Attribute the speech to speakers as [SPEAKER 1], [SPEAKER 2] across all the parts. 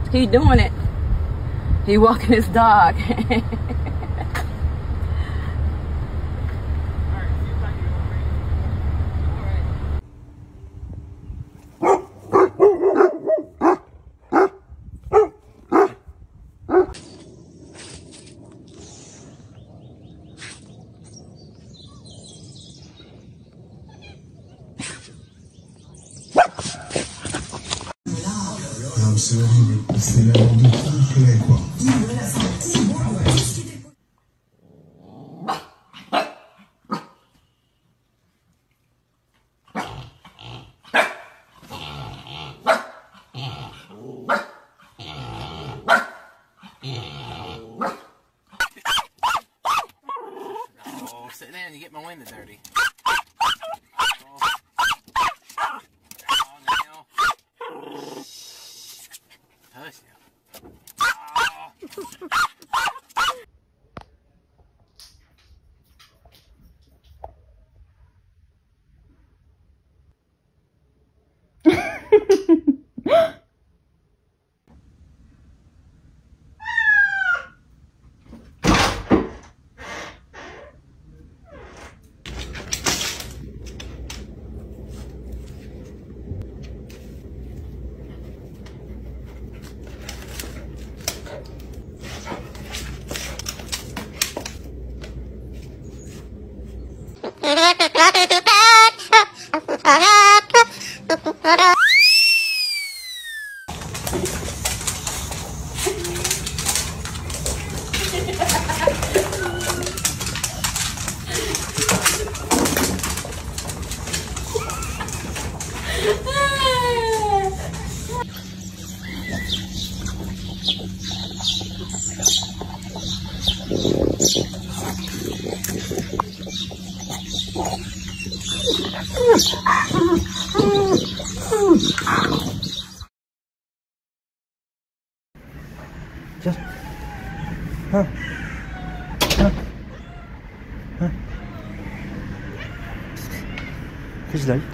[SPEAKER 1] He doing it. He walking his dog.
[SPEAKER 2] C'est la bande complet, quoi.
[SPEAKER 3] Oh, sit down, you get my window dirty. Hush now.
[SPEAKER 4] Just, huh? Who's that?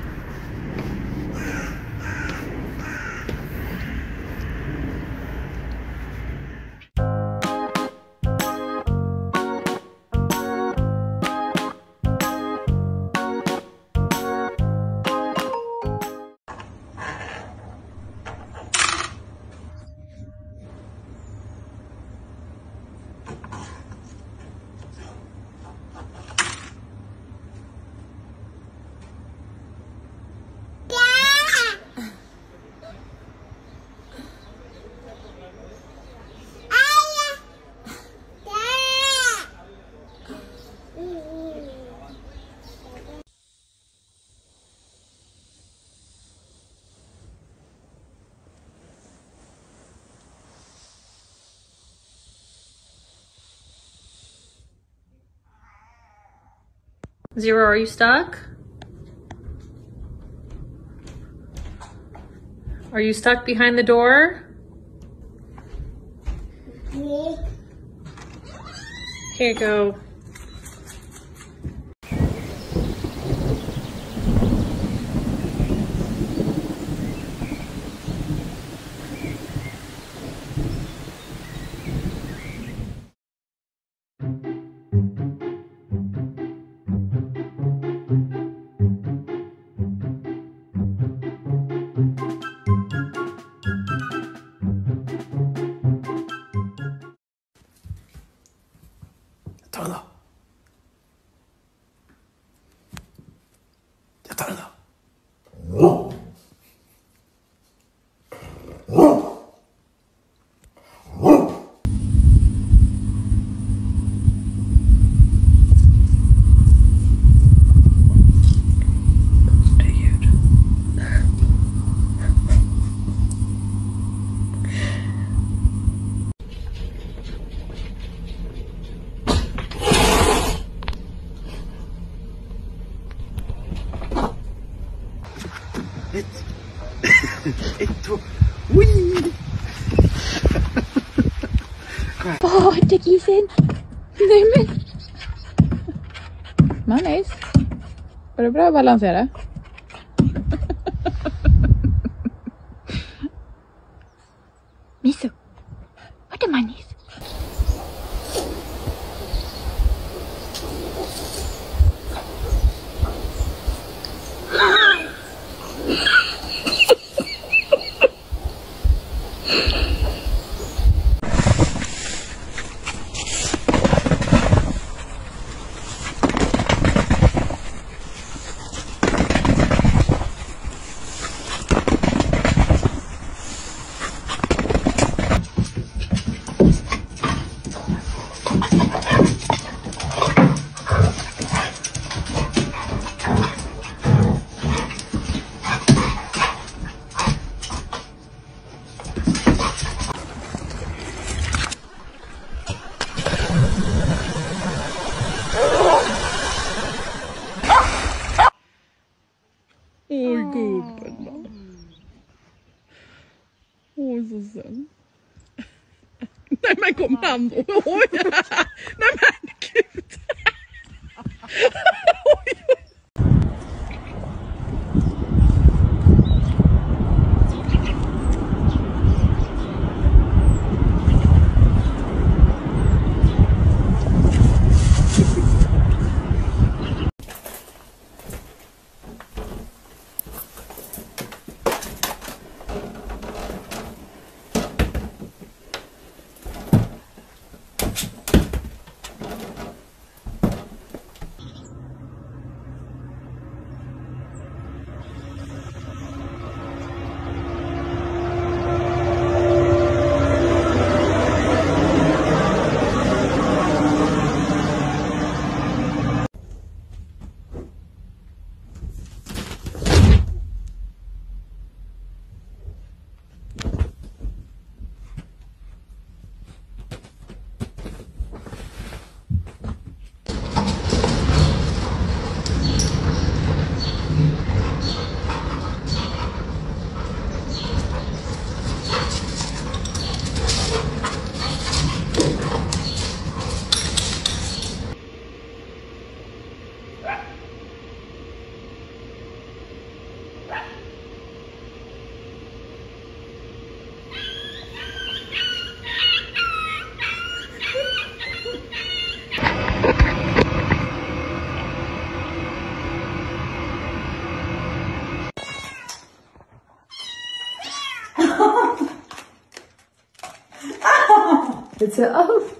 [SPEAKER 1] Zero, are you stuck? Are you stuck behind the door? Here you go.
[SPEAKER 4] Attends-là. Attends-là. Et toi, oui.
[SPEAKER 1] Pode, Kisin. Nej men. Manis. Var det bra att balansera?
[SPEAKER 5] Misu, what am I niece?
[SPEAKER 6] Oj gubben. Oj så söt. Nej men kom han då. Oj. Nej men gud. Oj.
[SPEAKER 1] It's a oath.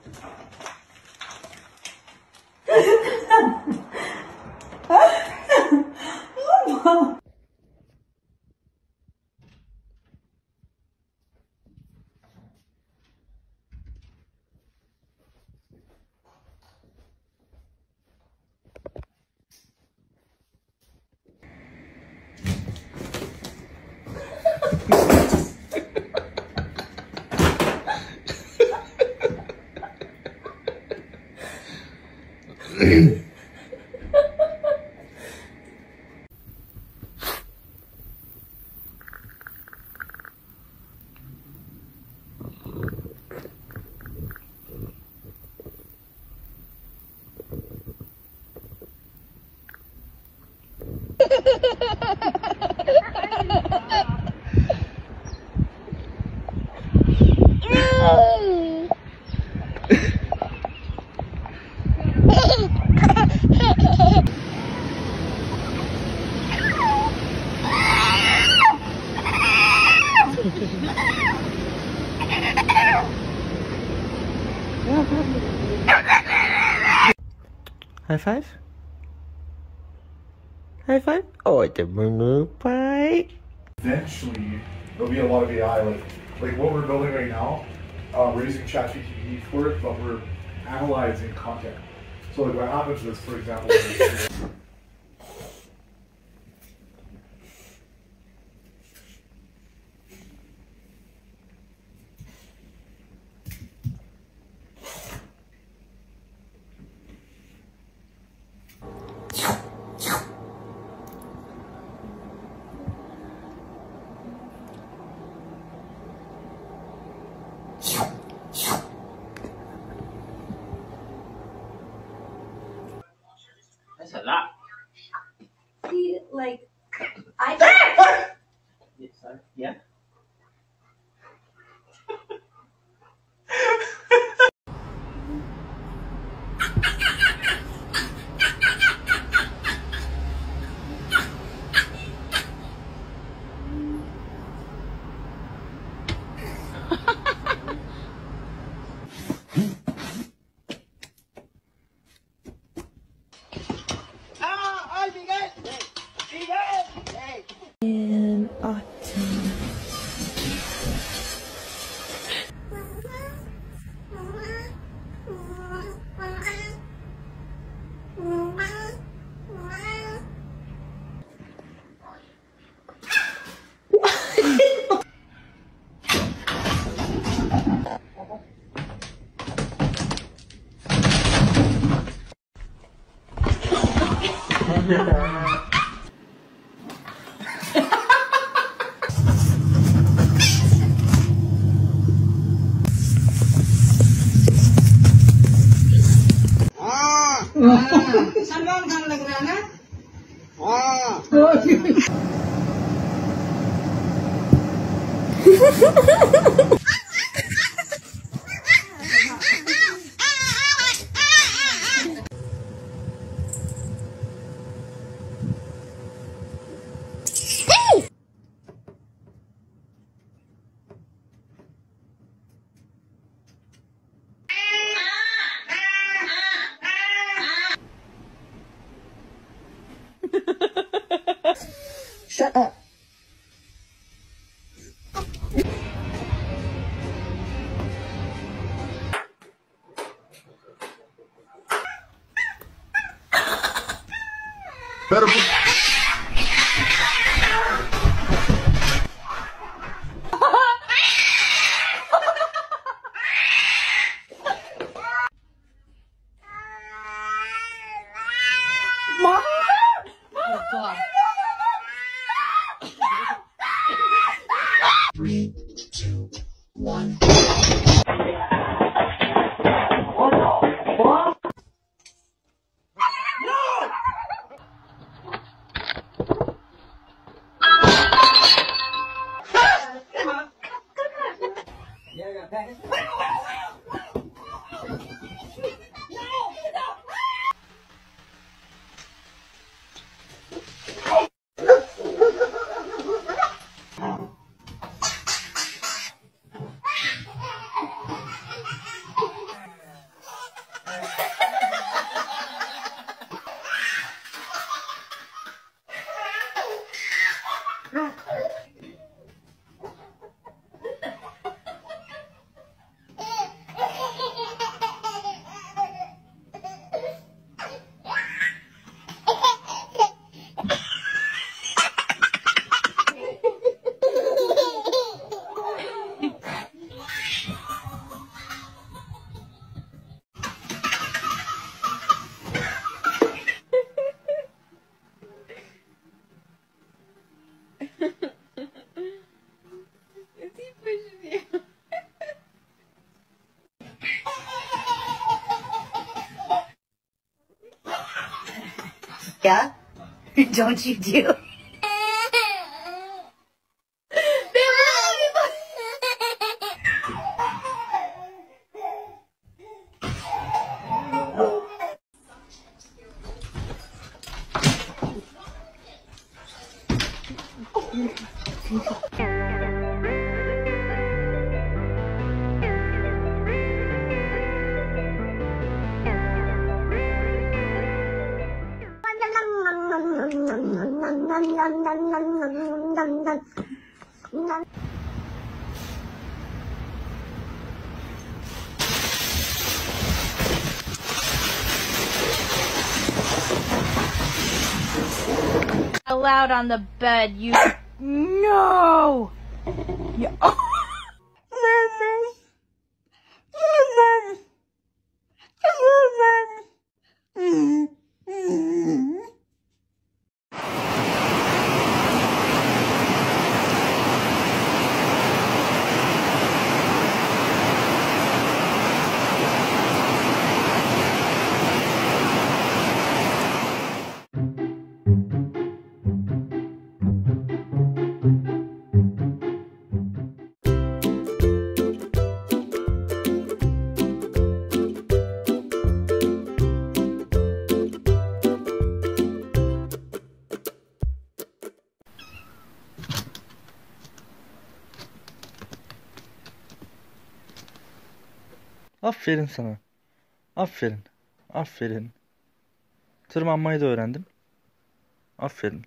[SPEAKER 4] High five? High five? Oh, it's a bye.
[SPEAKER 2] Eventually, there'll be a lot of AI, like what we're building right now. We're using ChatGPT for it, but we're analyzing content. So like what happens is, for example,
[SPEAKER 3] That's a lot.
[SPEAKER 7] Salman Khan लग रहा है ना?
[SPEAKER 5] Shut up.
[SPEAKER 2] Better.
[SPEAKER 5] Yeah? Don't you do?
[SPEAKER 8] Allowed on the bed, you. No! You.
[SPEAKER 4] Aferin sana. Aferin. Aferin. Tırmanmayı da öğrendim. Aferin.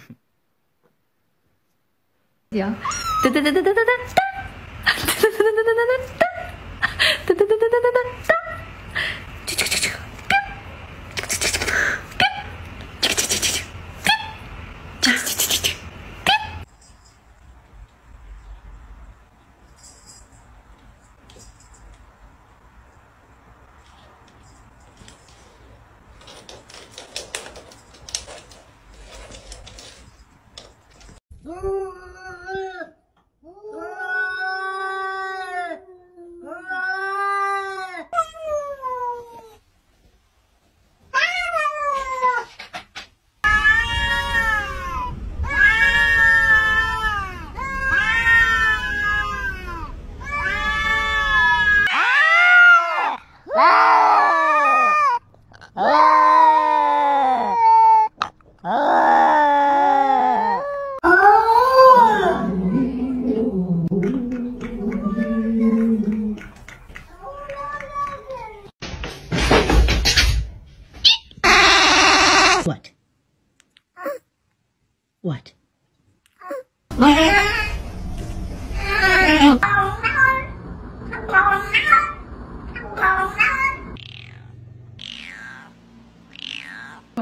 [SPEAKER 1] Ya.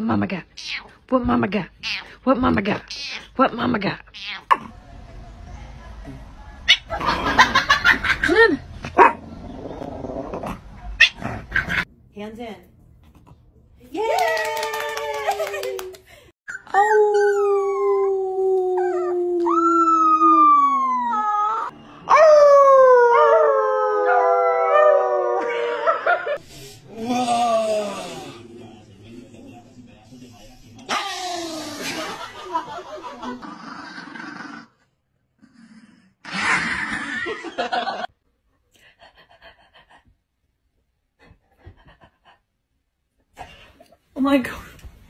[SPEAKER 5] What mama got? What mama got? What mama got? What mama got?
[SPEAKER 7] Hands in. Yay!
[SPEAKER 1] Oh my god.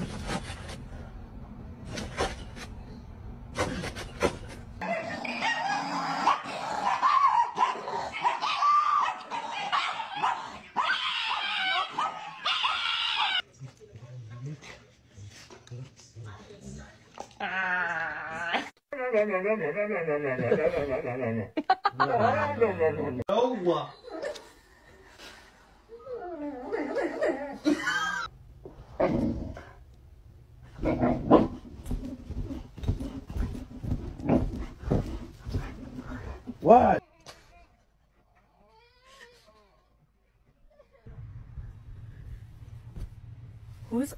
[SPEAKER 4] What?
[SPEAKER 1] Who's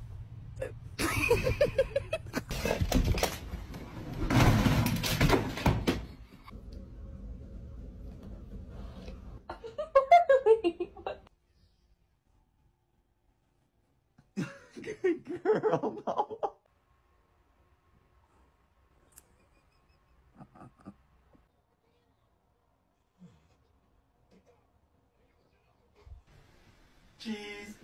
[SPEAKER 4] Girl, no. Cheese.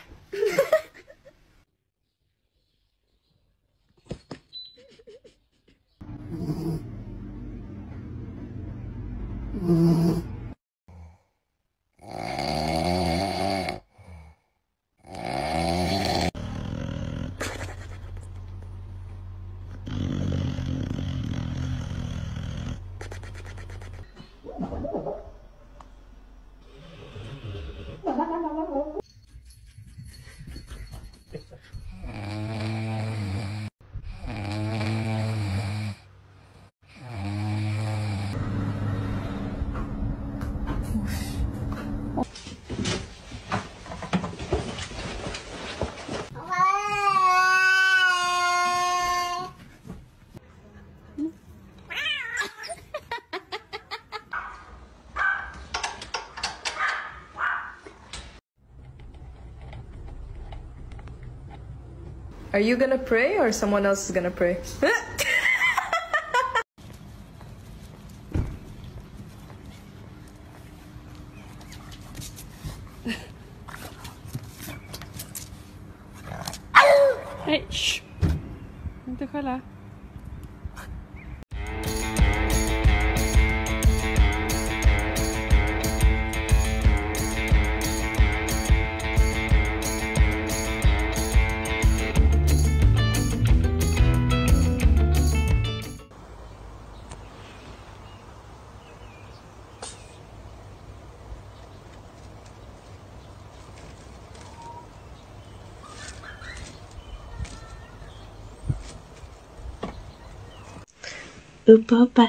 [SPEAKER 1] Are you gonna pray or someone else is gonna pray?
[SPEAKER 6] Hey, shh. Déjala.
[SPEAKER 5] Oopa oopa.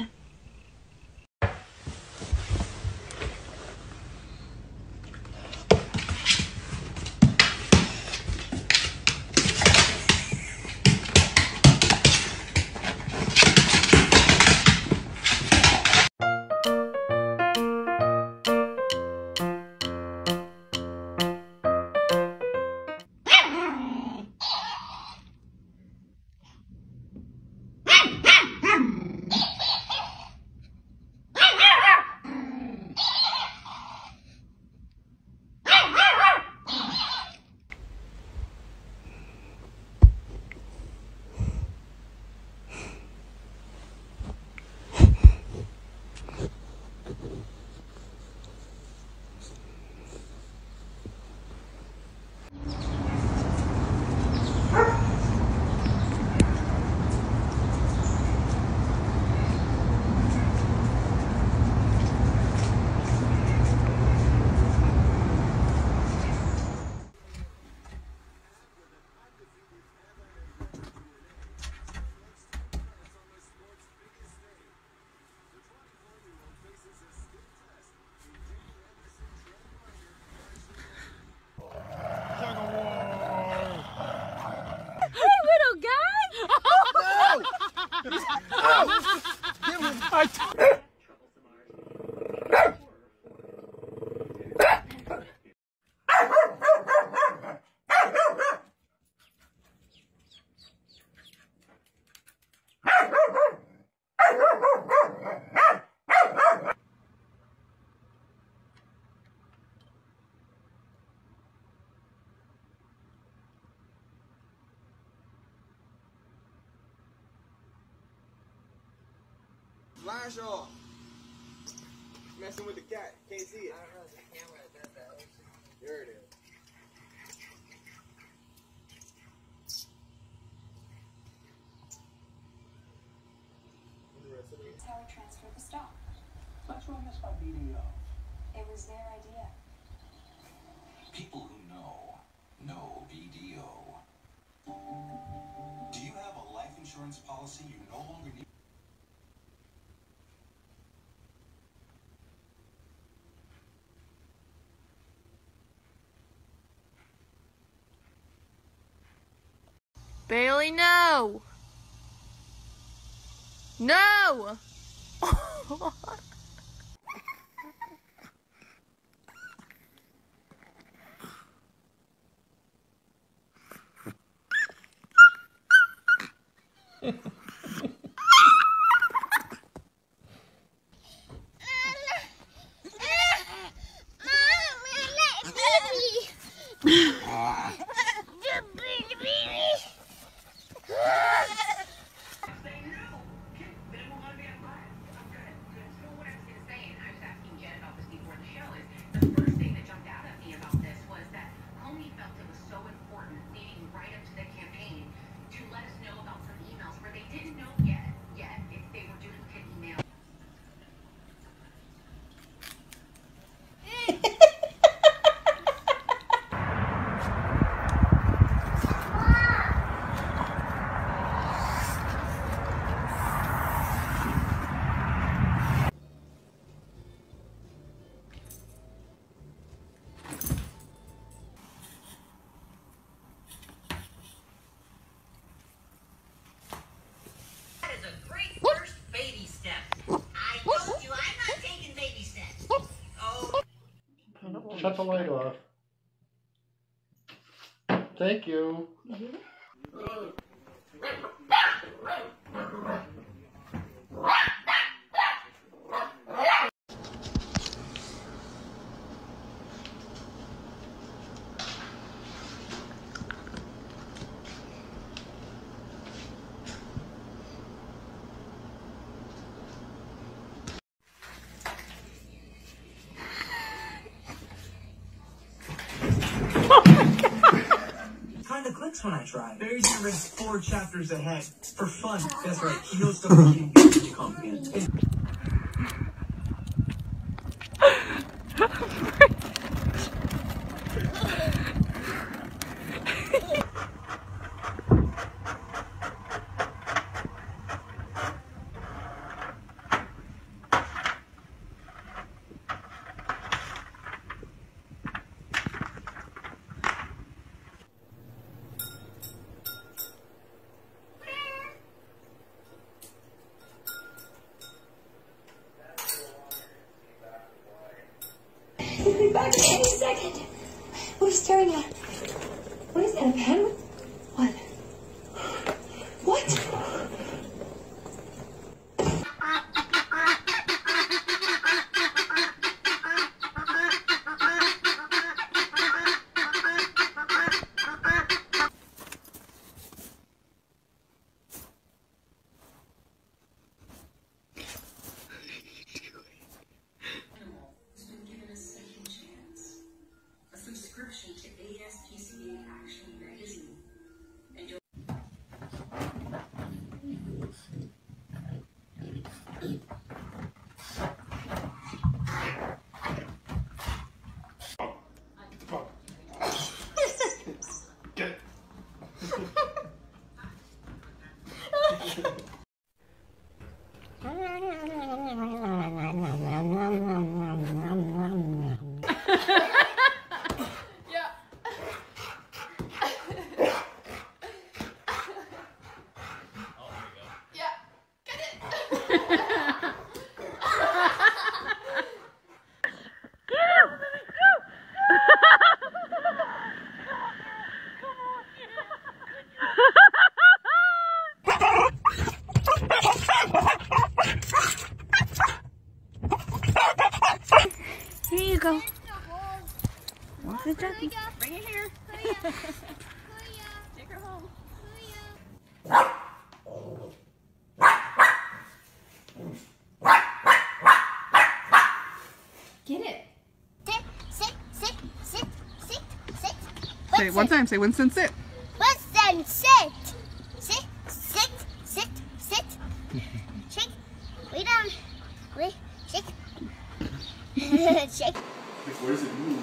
[SPEAKER 9] Flash off. Messing with the cat. Can't see it. I don't know. The camera does that. There it is.
[SPEAKER 10] That's how we transferred the stock. What's wrong with my BDO? It was their idea.
[SPEAKER 11] People who know BDO. Do you have a life insurance policy you no longer need?
[SPEAKER 8] Bailey, no! No!
[SPEAKER 2] Shut the light off. Thank you.
[SPEAKER 12] Kinda clicks when I try. Barry's gonna read 4 chapters ahead for fun. That's right. He knows stuff we didn't get to comprehend.
[SPEAKER 10] He'll be back any second. What are you staring at? What is that, a pen? What? What?
[SPEAKER 13] Subscription to ASPCA Action Magazine.
[SPEAKER 8] you go.
[SPEAKER 1] Walk the Jackie.
[SPEAKER 8] Bring it here. Take her home.
[SPEAKER 1] Get it.
[SPEAKER 10] Sit, sit, sit, sit, sit.
[SPEAKER 6] Say it one time. Say Winston, sit.
[SPEAKER 10] Winston, sit. Sit, sit, sit, sit. Shake. Lay down. Lay. Shake. Shake.
[SPEAKER 2] Like, where does it move?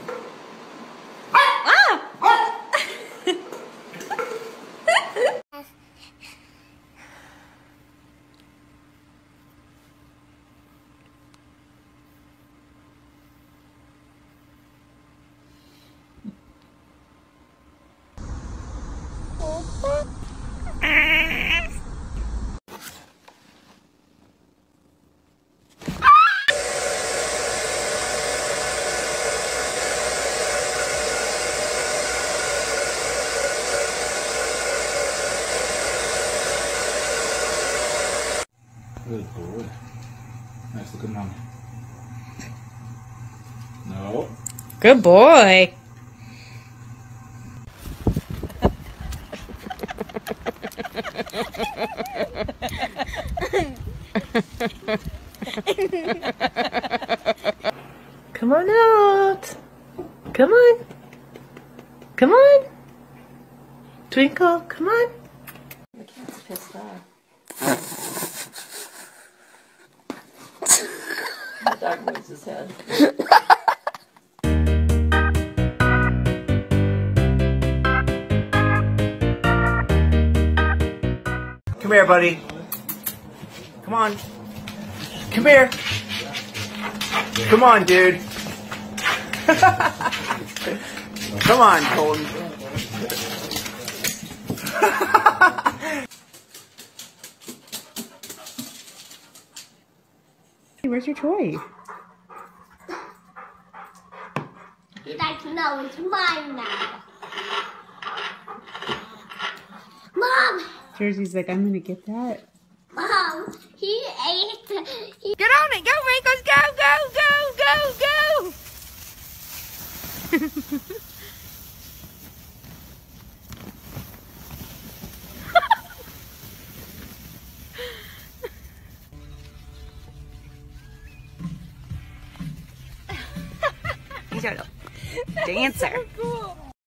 [SPEAKER 14] Good boy. Nice looking mom. No.
[SPEAKER 5] Good boy. Come on out. Come on. Come on. Twinkle, come on.
[SPEAKER 1] The cat's pissed off. The dog moves his head.
[SPEAKER 9] Come here, buddy. Come on. Come here. Come on, dude. Come on, Colton.
[SPEAKER 6] Where's your toy?
[SPEAKER 10] You'd like to know it's mine now. Mom!
[SPEAKER 6] Jersey's like, I'm gonna get that.
[SPEAKER 10] Mom, he ate.
[SPEAKER 8] Get on it. Go, Rinkles. Go, go, go, go, go.
[SPEAKER 1] He's a dancer.
[SPEAKER 8] So cool.